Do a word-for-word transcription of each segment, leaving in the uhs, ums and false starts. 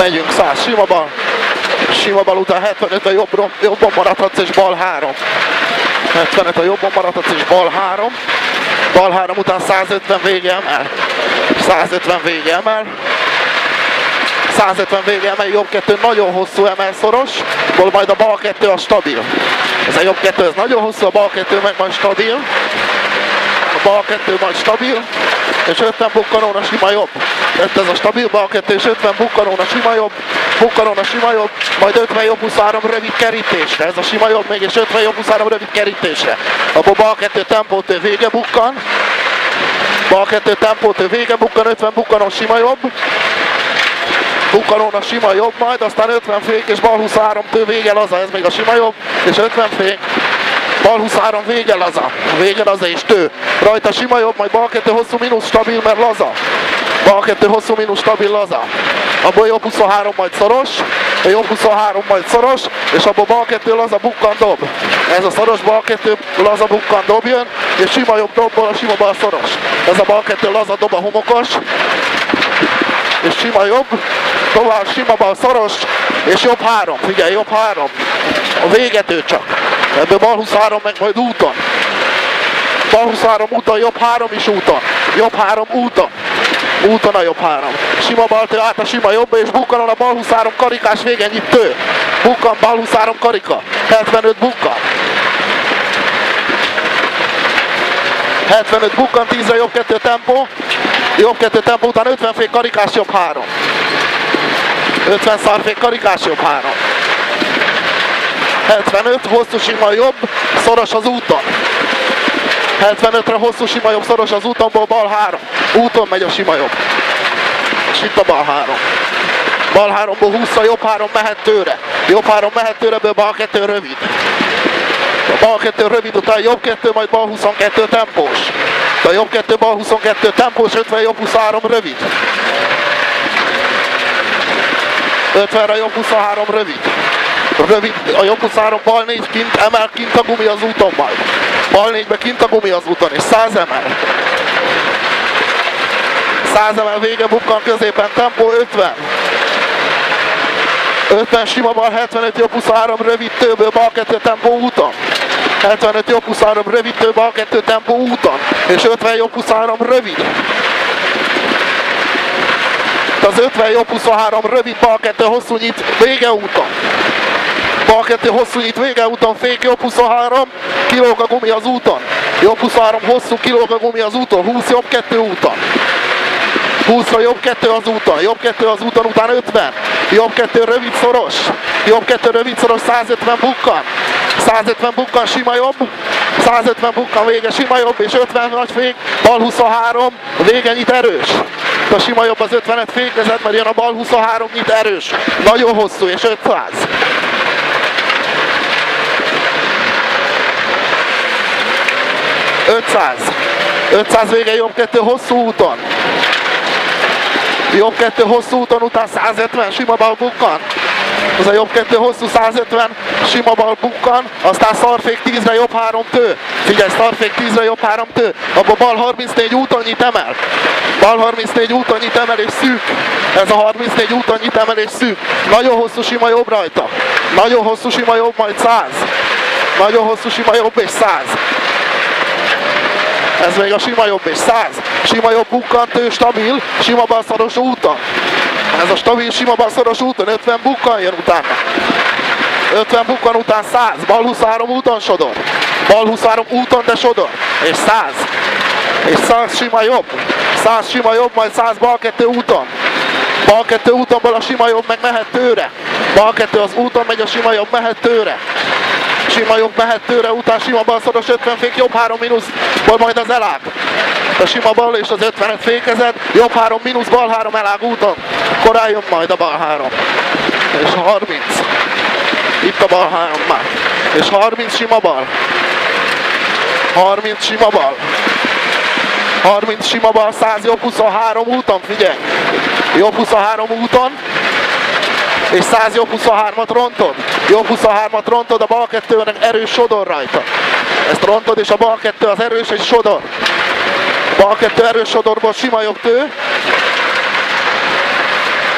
Megyünk száz, sima bal. Sima bal után hetvenöt, a jobbon, jobban maradhatsz és bal három. hetvenöt, a jobban maradhatsz és bal három. Bal három után százötven vége emel. százötven vége emel. százötven vége emel, jobb kettő nagyon hosszú emel szoros, majd a bal kettő a stabil. Ez a jobb kettő ez nagyon hosszú, a bal kettő meg majd stabil. A bal kettő majd stabil, és ötven bukkanóna sima jobb. Itt ez a stabil bal kettő, és ötven bukkanóna sima jobb, bukkanóna sima jobb, majd ötven jobb huszonhárom rövid kerítésre. Ez a sima jobb még, és ötven jobb huszonhárom rövid kerítésre. Abba bal kettő tempótő vége bukkan. Bal kettő tempótő vége bukkan, ötven bukkanó sima jobb. Bukkanóna sima jobb majd, aztán ötven fék és bal huszonhárom tő vége laza, ez még a sima jobb, és ötven fék. Bal huszonhárom vége laza, vége laza és tő. Rajta sima jobb, majd bal kettő hosszú mínusz stabil, mert laza. Bal kettő hosszú mínusz stabil laza. Abból jobb huszonhárom majd szoros, a jobb huszonhárom majd szoros, és abból bal kettő laza bukkan dob. Ez a szoros bal kettő laza bukkan dob jön, és sima jobb dobból a sima bal szoros. Ez a bal kettő laza dob a homokos, és sima jobb, tovább sima bal szoros, és jobb három, figyelj, jobb három. A végető csak. Ebből bal huszonhárom meg majd úton. Bal huszonhárom úton, jobb három is úton. Jobb három úton. Úton a jobb három. Sima bal tő át a sima jobbba, és bukkanon a bal huszonhárom karikás vége nyit tő. Bukkan, bal huszonhárom karika. hetvenöt bukkan. hetvenöt bukkan, tízre jobb kettő tempó. Jobb kettő tempó után ötven fék karikás jobb három. ötven szarfék karikás jobb három. hetvenöt hosszú sima jobb, szoros az úton. hetvenötre hosszú sima jobb, szoros az útonból bal három. Úton megy a sima jobb. És itt a bal három. Bal háromból húsz, a jobb három mehet tőre. Jobb három mehet tőre, ebből bal kettő rövid. A bal kettő rövid után jobb kettő, majd bal huszonkettő tempós. De a jobb kettő, bal huszonkettő tempós, ötven jobb huszonhárom rövid. ötvenre jobb huszonhárom rövid. Rövid, a jobb huszonhárom bal négy kint, emel kint a gumi az úton majd. Bal négybe kint a gumi az úton, és száz emel. száz emel vége bukkan, középen tempó ötven. ötven sima bal, hetvenöt jobb huszonhárom rövid tőből, bal kettő tempó úton. hetvenöt jobb huszonhárom rövid tő, bal kettő tempó úton. És ötven jobb huszonhárom rövid. Az ötven jobb huszonhárom rövid, bal kettő hosszú nyit, vége úton. Bal kettő hosszú nyit, vége úton, fék jobb huszonhárom, kilóg a gumi az úton. Jobb huszonhárom hosszú, kilóg a gumi az úton, húsz jobb kettő úton. húszra jobb kettő az úton, jobb kettő az úton után ötven. Jobb kettő rövid szoros, jobb kettő rövid szoros, százötven bukkan. százötven bukkan sima jobb, százötven bukkan vége sima jobb, és ötven nagy fék, bal huszonhárom, vége nyit erős. A sima jobb az ötvenet fékezett, mert jön a bal huszonhárom nyit erős. Nagyon hosszú, és ötszáz. ötszáz. ötszáz vége jobb kettő hosszú úton. Jobb kettő hosszú úton után százötven, sima bal bukkan. Az a jobb kettő hosszú, százötven, sima bal bukkan, aztán szarfék tízre jobb három tő. Figyelj, szarfék tízre jobb három tő. Abba bal harmincnégy úton nyit emel. Bal harmincnégy úton nyit emel és szűk. Ez a harmincnégy úton nyit emel és szűk. Nagyon hosszú sima jobb rajta. Nagyon hosszú sima jobb, majd száz. Nagyon hosszú sima jobb és száz. Ez még a sima jobb és száz. Sima jobb bukkantő, stabil, sima bal szoros úton. Ez a stabil, sima bal szoros úton, ötven bukkan jön utána. ötven bukkan után száz, bal huszonhárom úton sodor. Bal huszonhárom úton, de sodor. És száz. És száz sima jobb. száz sima jobb, majd száz bal kettő úton. Bal kettő útonból a sima jobb meg mehet tőre. Bal kettő az úton megy, a sima jobb mehet tőre. Sima jobb mehet tőre, után sima bal szoros ötven fék, jobb három mínusz, majd az elág. A sima bal és az ötvenet fékezett, jobb három mínusz, bal három elág úton. Korán jön majd a bal három. És harminc. Itt a bal három már. És harminc sima bal. harminc sima bal. harminc sima bal, száz jobb huszonhárom úton, figyelj. Jobb huszonhárom úton. És száz jobb huszonhármat rontod. Jobb huszonhármat rontod, a bal kettőnek erős sodor rajta. Ezt rontod, és a bal kettő az erős és sodor. Bal kettő erős sodorból sima jobb tő.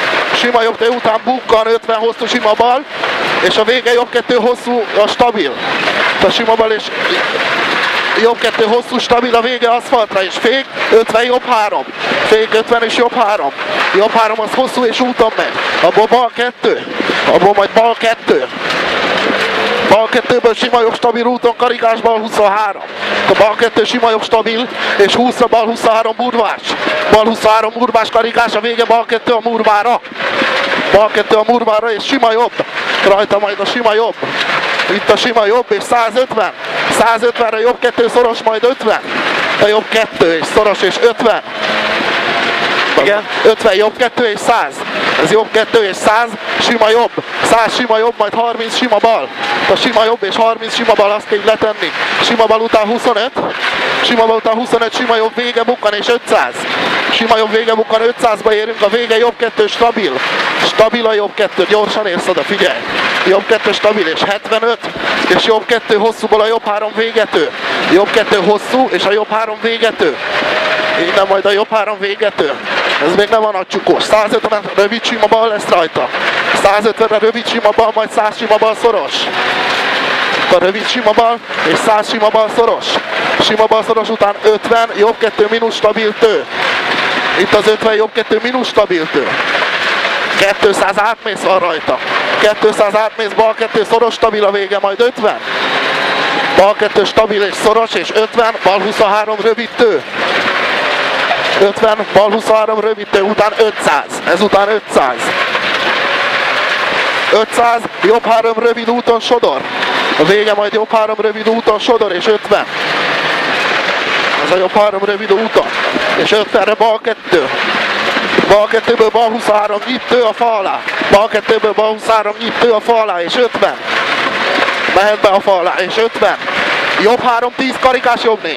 sima jobb tő után bukkan, ötven hosszú sima bal, és a vége jobb kettő hosszú, a stabil. A sima bal és jobb kettő hosszú, stabil, a vége aszfaltra, és fék, ötven jobb három. Fék ötven és jobb három. Jobb három az hosszú és úton megy. Abból bal kettő. Abból majd bal kettő. Bal kettőből sima jobb stabil úton karikás, bal huszonhárom. A bal kettő sima jobb stabil, és húsz a bal huszonhárom murvás. Bal huszonhárom murvás karikás, a vége bal kettő a murvára. Bal kettő a murvára, és sima jobb. Rajta majd a sima jobb. Itt a sima jobb, és százötven. százötvenre jobb kettő szoros, majd ötven. A jobb kettő és szoros, és ötven. Igen. ötven jobb kettő és száz. Ez jobb kettő és száz, sima jobb. száz sima jobb, majd harminc sima bal. A sima jobb és harminc sima bal, azt kell letenni. Sima bal után huszonöt. Sima bal után huszonöt, sima jobb vége bukkan és ötszáz. Sima jobb vége bukkan, ötszázba érünk, a vége jobb kettő stabil. Stabil a jobb kettő, gyorsan érsz oda, figyelj. Jobb kettő stabil és hetvenöt, és jobb kettő hosszúból a jobb három végető. Jobb kettő hosszú, és a jobb három végető. Innen majd a jobb három végető. Ez még nem a nagy csukós. százötven rövid sima bal lesz rajta. százötvenre rövid sima bal, majd száz sima bal szoros. A rövid sima bal és száz sima bal szoros. Sima bal szoros után ötven, jobb kettő mínusz stabil tő. Itt az ötven jobb kettő mínusz stabil tő. kétszáz átmész van rajta. kétszáz átmész, bal kettő szoros, stabil, a vége majd ötven. Bal kettő stabil és szoros, és ötven, bal huszonhárom rövid tő. ötven, bal huszonhárom rövid tő, után ötszáz. Ezután ötszáz. ötszáz, jobb három rövid úton sodor. A vége majd jobb három rövid úton sodor, és ötven. Ez a jobb három rövid úton. És ötvenre bal kettő. Bal kettőből bal huszonhárom nyitő a fa alá. Bal kettőből bal huszonhárom nyitő a fa alá, és ötven. Mehet be a fa alá, és ötven. Jobb három, tíz karikás, jobb négy.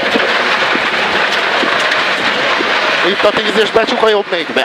Itt a tíz, és becsuk a jobb négybe.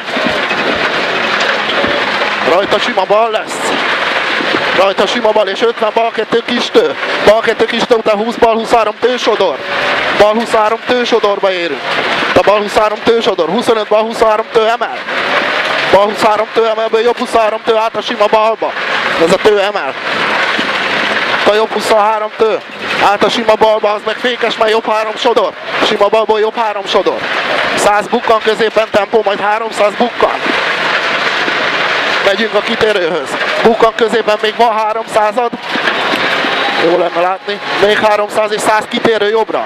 Rajta sima bal lesz. Rajta sima bal, és ötven, bal kettő kis tő. Bal kettő kis tő után húsz, bal huszonhárom tősodor. Bal huszonhárom tősodorba érünk. A bal huszonhárom tősodor, huszonöt, bal huszonhárom tő emel. Bal huszonhárom tő emelből jobb huszonhárom tő át a sima balba. Ez a tő emel. A jobb huszonhárom tő át a sima balba, az meg fékes, mert jobb három sodor. Sima balból jobb három sodor. száz bukkan középen tempó, majd háromszáz bukkan. Megyünk a kitérőhöz. Bukkan középen még van háromszázad. Jó lenne látni. Még háromszáz és száz kitérő jobbra.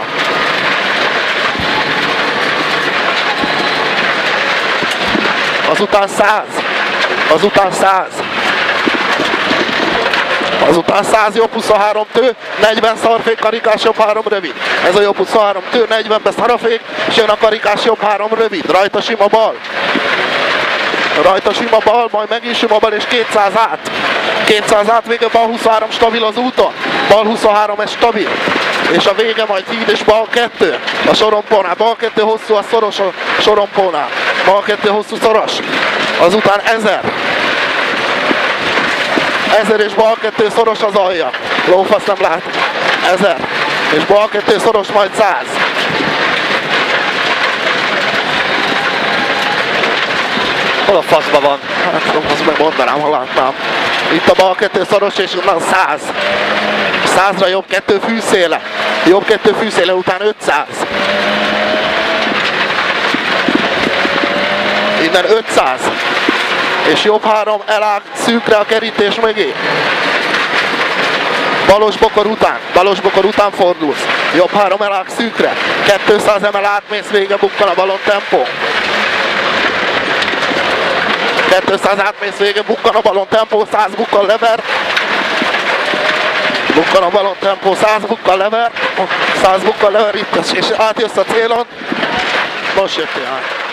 Azután száz. Azután száz. Azután száz jobb huszonhárom tő, negyven szarfék, karikás jobb három rövid. Ez a jobb huszonhárom tő, negyvenbe szarafék, és jön a karikás jobb három rövid. Rajta sima bal. Rajta sima bal, majd megint sima bal, és kétszáz át. kétszáz át, vége bal huszonhárom stabil az úton. Bal huszonhárom, ez stabil. És a vége majd híd és bal kettő. A sorompónál. Bal kettő hosszú, a szoros a sorompónál. Bal kettő hosszú szoros. Azután ezer. Ezer és bal kettő szoros az alja. Lófasz nem lát. Ezer. És bal kettő szoros, majd száz. Hol a faszba van? Hát azt megmondanám, ha látnám. Itt a bal kettő szoros, és onnan száz. százra jobb kettő fűszéle. Jobb kettő fűszéle után ötszáz. Innen ötszáz. És jobb három elág szűkre a kerítés mögé. Balos bokor után, balos bokor után fordulsz. Jobb három elág szűkre. kétszáz emel átmész, vége bukkan a balon tempó. kétszáz átmész, vége bukkan a balon tempó, száz bukkan lever. Bukkan a balon tempó, száz bukkan lever. száz bukkan lever itt, és átjössz a célon. Most jöttél át.